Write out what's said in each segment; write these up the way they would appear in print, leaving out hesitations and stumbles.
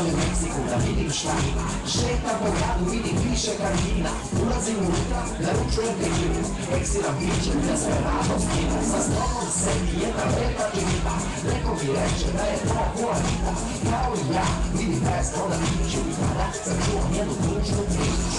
sam u Meksiku da vidim šta ima. Šetam po gradu, vidim više kartina. Ulazim unutra, naručujem tekilu. Eksiram pićem da sve rado skinu. Sa stolom sedi jedna lepa džigita. Neko mi reče da je to Juanita. Kao i ja, vidim da je sto na piću. I tada sam čuo njenu tužnu priču.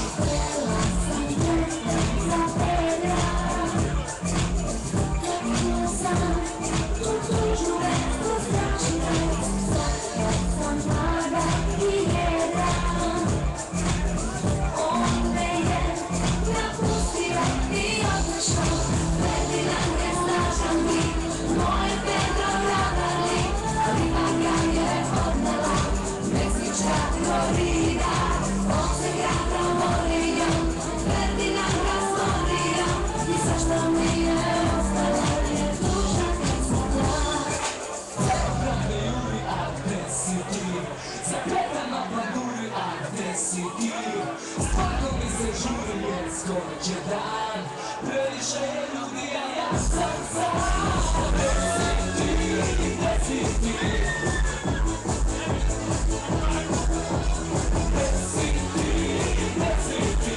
Stvarno mi se žuri jer skoro će dan. Previše je ljudi, a ja sam sam. Gde si ti, gde si ti? Gde si ti, gde si ti?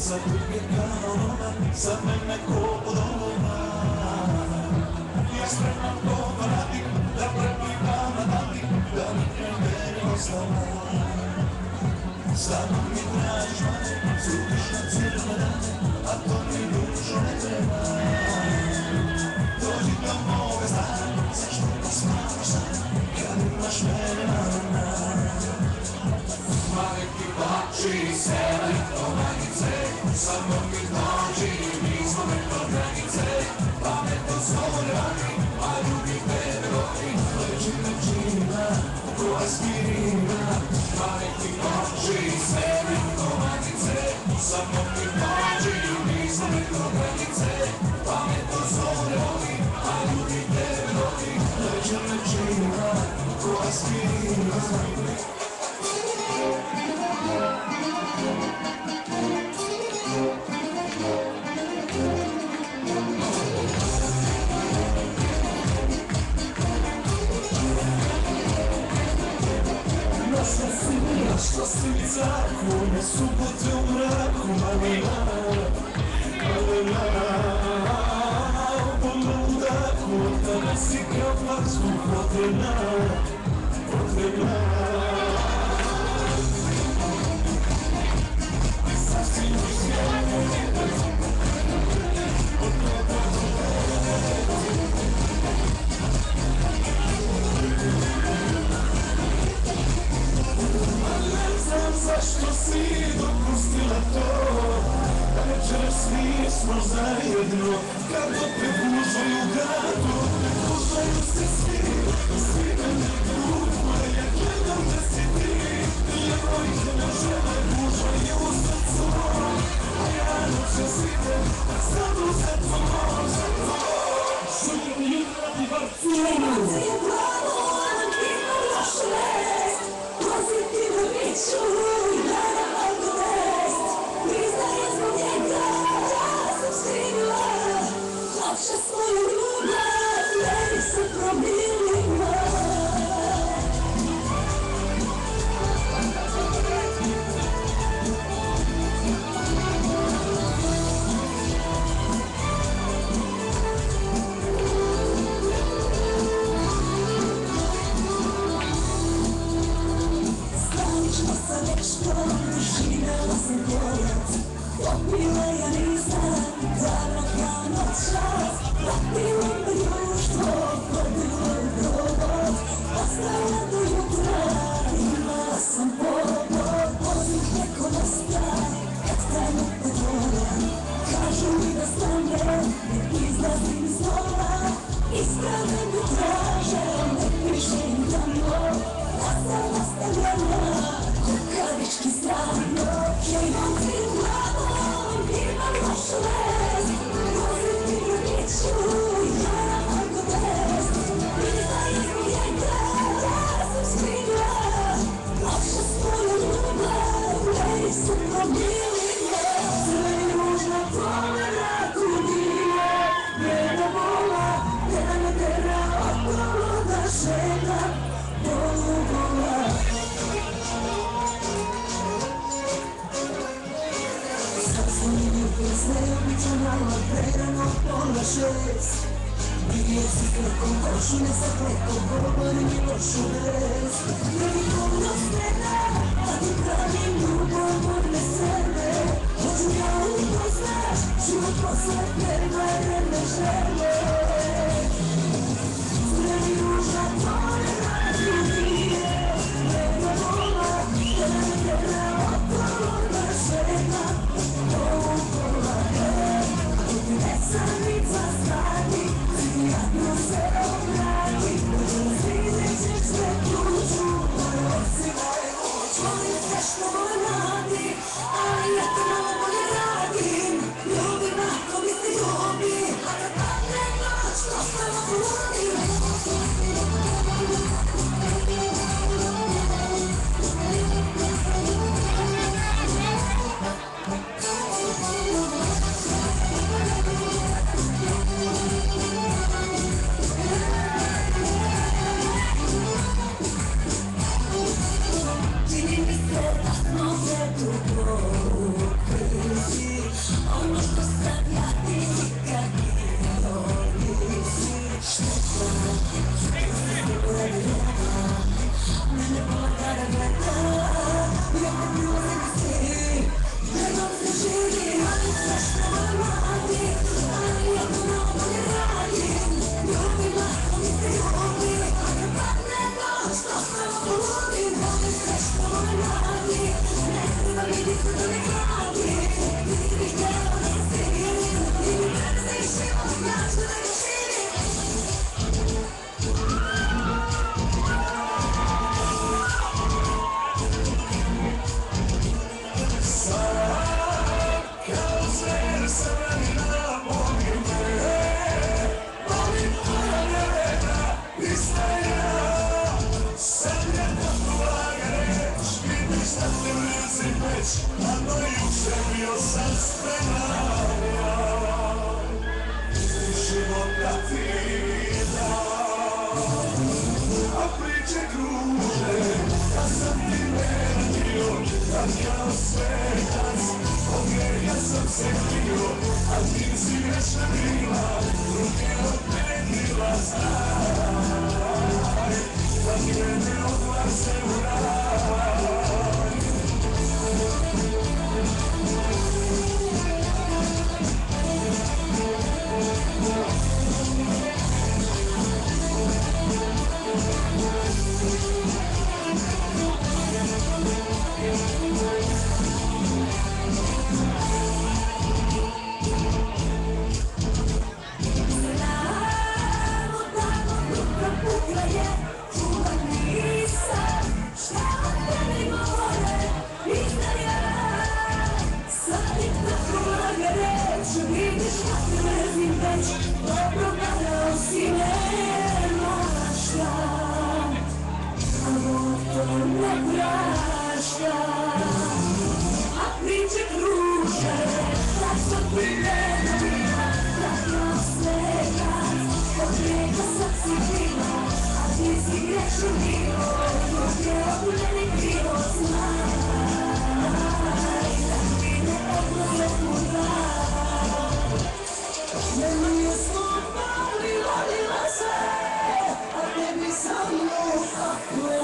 sa druge kanonove, za mene ko od onova. Ja spremam to da radim, da preplivam na dali, da nikne meni ostala. Samo mi tražiš mane, zubiš na crne dane, a to mi dušo ne treba. Dođi do moga stana, zašto pa spavaš sana, kad imaš mene mana. Maliki plači, seli do granice, samo mi dođi, mi smo preko granice, pametno zvone rani, a drugi tebe voli. Leži me čina, ko aspirina. Maliki plači, seli do granice, samo mi dođi, mi smo preko granice, pametno zvone rani, a drugi tebe voli. Leži me čina, ko aspirina. Našla si mi caku, na subote u mraku, malina, malina. Po ludaku, tada si kao pasku potrebna, potrebna. Sasvim mi sjajno. Zašto si dopustila to, da večeras nismo zajedno, kad opet gužaju gradu, gužaju se svi mene tužba, ja gledam da si ti, ljevojkina žena, gužaju u srcu moj, a ja noćas idem, sadu za tvoj, za tvoj. Šutim jutra ti varcu. Imate je pravo, ali ima loš vest, pozitivno biću i gledam alkotest. Priznaje zbog njega, ja sam stigla, lakše svoju ljubav, meni se promijenila. Stravično sam nešto, doživjela sam korac, popila ja nisam, davno kao noćas, vratila me društvo, vodila u probot, ostala do jutra, imala sam povod, poziv neko nastaje, kad trenutno govorim, kažu mi da stane, ne izlazim iz doma, isprave mi traže, ne piše im tamo, ja sam ostavljena, kukavički strano, ja imam ti glavom, imam loš vest, pozitivno biću, ja nam alkotest, priznaje zbog njega, ja sam stigla, lakše svoju ljubav, meni se promijenila, sve je ružno pomena, kudije, njena bola, njena me tera okolo da šetam, polugola. Sad smo mi ljubili sve, obično malo prerano, 5:30. Vidio si krekom košu, ne sa krekom, govori mi lošu vest. Prvi polno scena, a ti pravim ljubav od sebe. Hoću ja upoznaš, život posle prevarene žele. Zreli ružna polena, ljubije, nema vola, da nam tera okolo da šetam, polugola. Nesanica stani, prijatno se obrati, sviđećeš sve tuđu, moje oci, moje kuć. Volim sve što volim radi, ali ja to malo bolje radim. Ljubim ako mi se ljubi, a kad padne priče kruže. Ja sam ti vratio, tad kao svetac, od greha sam se krio, a ti si večna krila, ruke odmedila, znaj, da krene odlaze u raj. Dobro gledao si me, morašta, a gotovo ne prašta. A priče kruže, tak sam privedno bila, tak kao svetac, od greka sad si bila, a ti si grešno bilo, ruke od mene krivo, znaj, da mi ne odlaze u raj. Meni smo volila se, a tebi samo kako je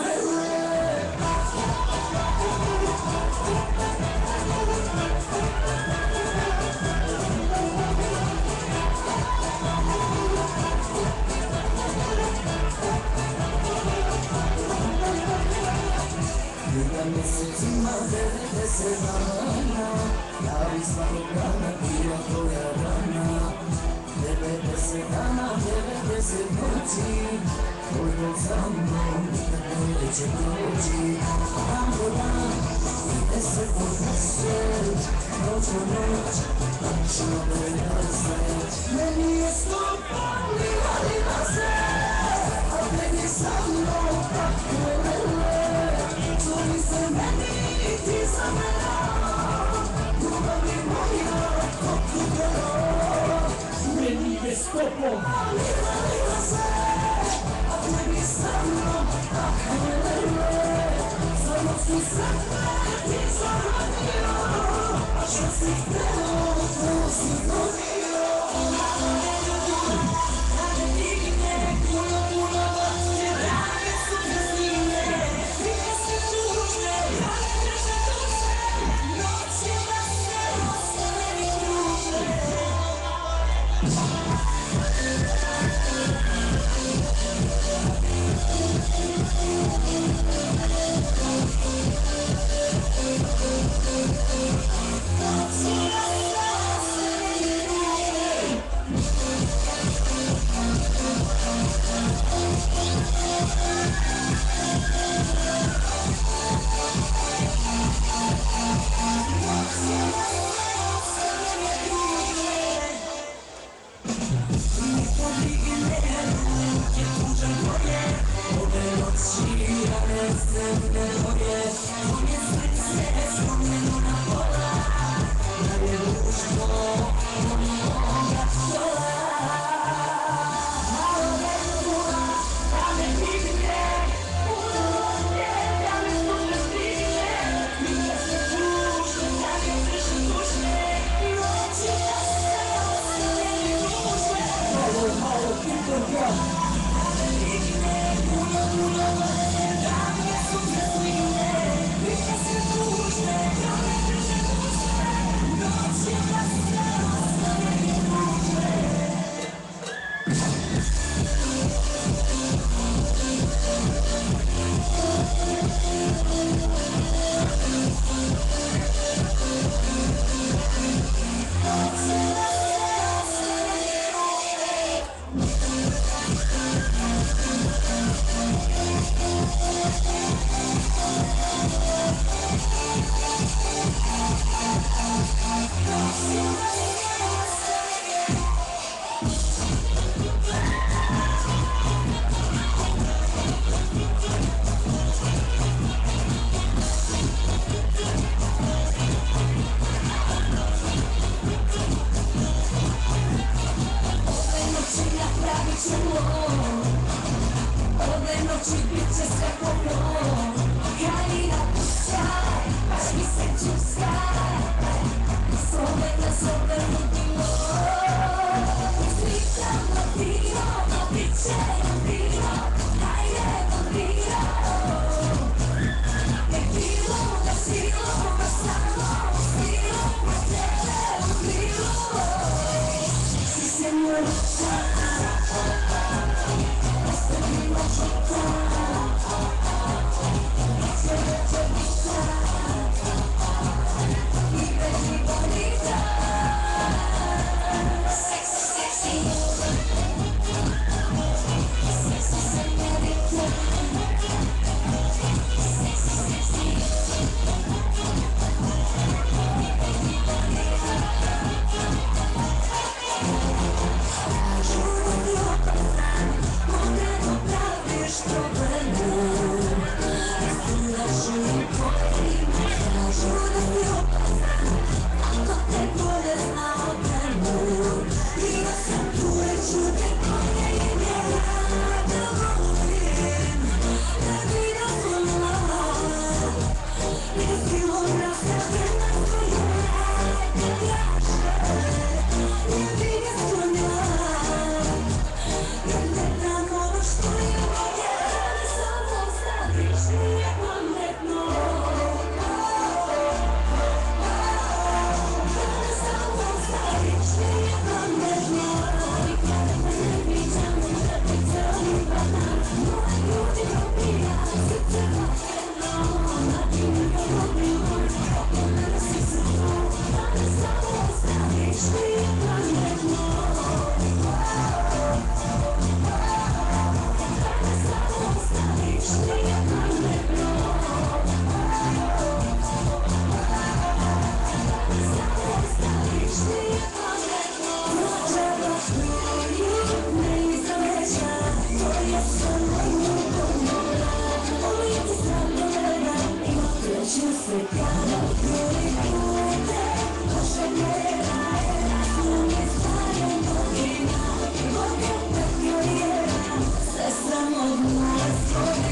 Jedna mjesecima 90 dana, ja bi svakog dana bila tvoja rana. 90 dana, 90 noći, tvoj bol za mnom nikad neće proći. Dan po dan, 10 po 10, noć po noć, tačno 90. Meni je stop, volila se, a tebi sa mnom tako je tvori se meni i ti za mene, ljubavi moja, kako gledao. Meni je stopom volila se, a tebi sa mnom tako je samo si sretne ti zaradio, a što si hteo, to si dobio. Kada digne puno vaše rane su praznine, prije se tužne, rane drže duše, noćima se ostane i kruže. noći bit će sve dobro. Kalina puštaj, baš mi se čuskaj, zove nas obrnutimo. Slikamo vino, no bit će nam vino, hajdemo vino. Ne bilo na silu, baš samo u stilu, na tebe u krilu. Si se mrča, ostavimo čuta, neće veće ništa, i već bonita. Sexy, sexy, sexy señorita, sexy, sexy, kažu ti opasan, moderno praviš probleme, razgledaš i pokrim, kažu da ti opasan, ako te bolje zna od mene, bila sam tu već u te bolje i mjera da volim, da bi razumela, i da bilo rastavljena svoje, da traže, da bi ga sklonila, jer ne dam ono što je moje, da samo ostaviš, nije pametno. Da samo ostaviš, nije pametno. Nikada me ne viđam, da ti zalivana, moje ljudi probija, srce vatreno, na ti neka dobilo, kako me nosi srno, da samo ostaviš, nije pametno. Da samo ostaviš, nije pametno. Samo ostaviš, nije pametno. Noćeva struju ne izleća, to je samo ljubomora. Uvijek ti sladoleda i okreću se kada drugi pute. Pošaljera je razum je stvarno bogina, Boga te karijera, sve samo dnuje svoje.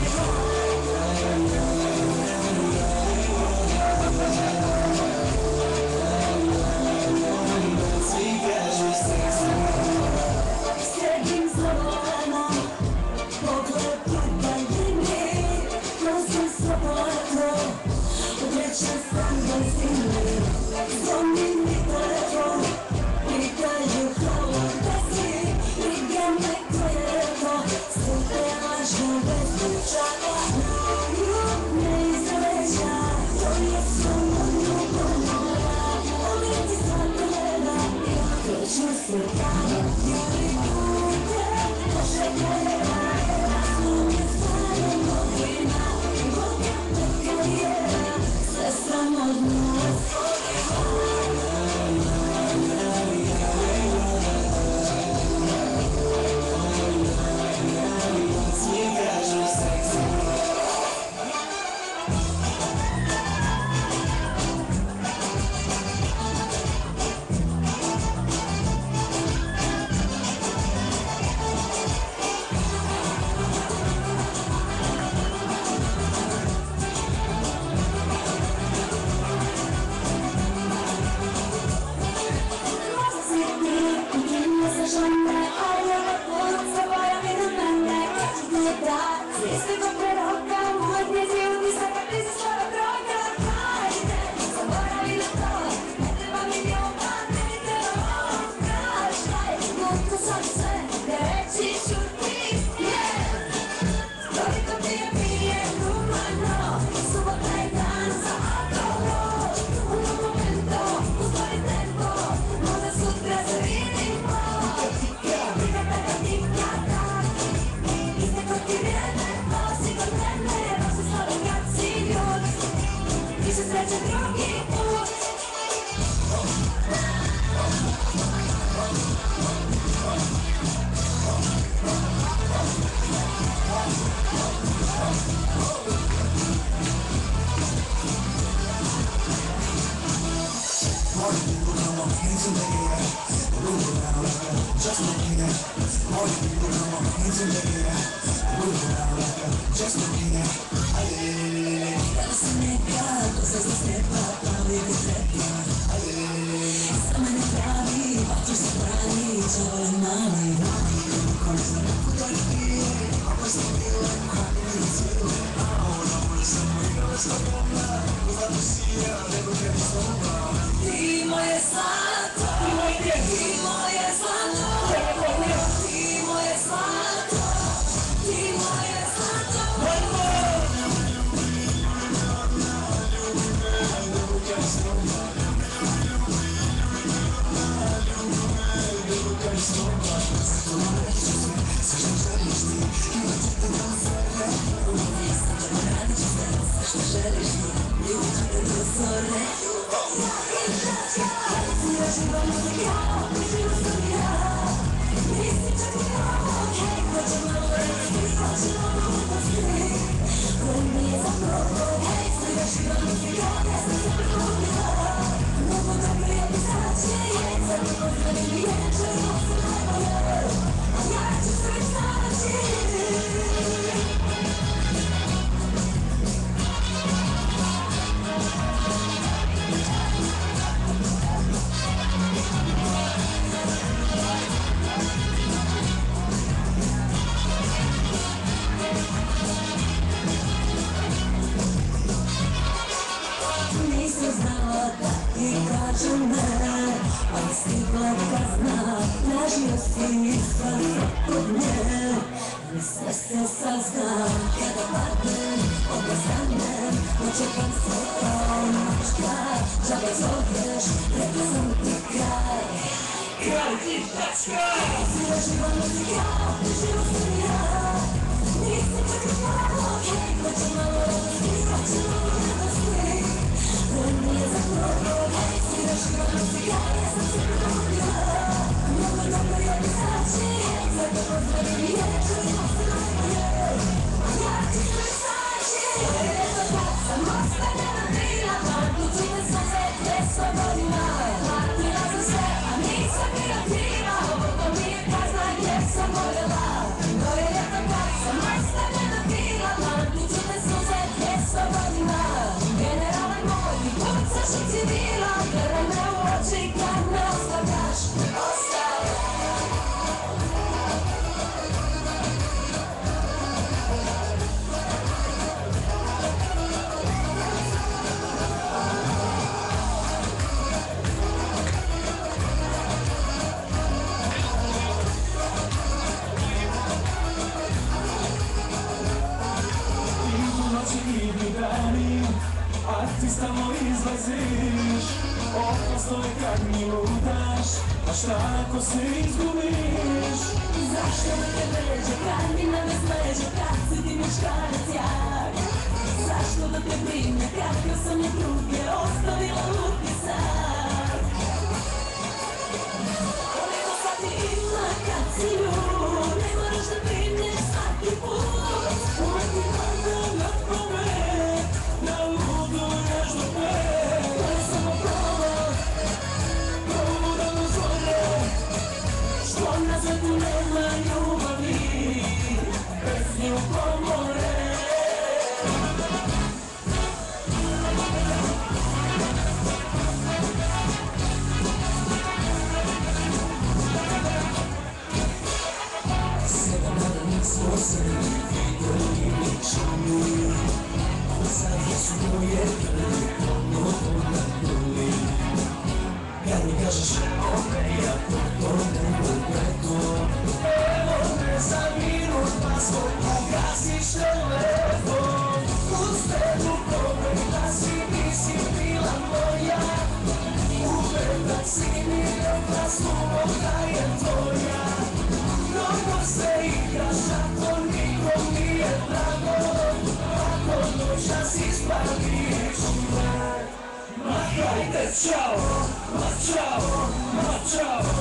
Sredim zavolena, pogled udaljeni, nosim slobodno, odrećen sam brzini, zvoni mi telefon, pitaju gde si, briga me ko je to, sve te lažne bezliča, struju ne izleća, to je samo ljubomora, uvijek ti sladoleda i okreću se kada drugi pute. Pošaljera je razum je stvarno bogina, Boga te karijera, sve samo dnuje svoje. Svi kažu seksi. Just like that, all you people come on, hands in the air, move around like a biti sretna. Za mene pravi, vatru se pravi, čovjek mali. Koji se nekuda pije, ako sam bila hladili cijeli. A ona može samo igrala s tobom, zato si ja nego tebi soba. Ti moje zlato, ti moje zlato, ti moje zlato, ti moje zlato. Ali stigla kazna, tražio si izvan od nje. Sve se sazna, kada padnem, obostanem. Očekam se kao mačka, žaba zoveš, rekla sam ti kraj. Kraj ti tačka! Sira živa muzika, život sam ja. Nisi čak malo, hej, hoće malo radosti, hoće malo radosti. To nije za mnogo, hej, sira živa muzika, ja sam se probudila. Mnogo je mi znači, zato pozdravim je, čujemo se najbolje. Ja ti sve znači, eto kad sam ostavljena bila, odlučile smo se te slobodima. Platila sam sve, a nisam bila kriva, ovo mi je kazna jer sam voljela. To je eto kad sam ostavljena bila, odlučile smo se te slobodima. Generalan moj, pucaš i civila, gledaj me u oči kad me ostavljaš. A ti samo izlaziš, opasno je kad mi ludaš. A šta ako se izgubiš? Zašto me te vređe, kad mi na me smeđe, kad si ti muškarac jak? Zašto da te brine, kako sam je druge ostavila utisak? Koliko sati ima kad si ljud, ne moraš da brineš svaki put. Uvijek ti pada na pamet, na ludu nežno pet. To je samo provod, Probuda me zove, što na svetu nema ljubavi, bez ljubomore. Kad mi kažeš ok, ja to ne pogledu. Evo me za minut, pa svoj pogasiš telefon. Uz tebu probaj da si nisi bila moja. Uvek si mi rekla sloboda je tvoja. Mnogo se igraš, a to nikom nije drago. Ako noćas ispadiš me. Ma hajde, čao, ma čao, ma čao.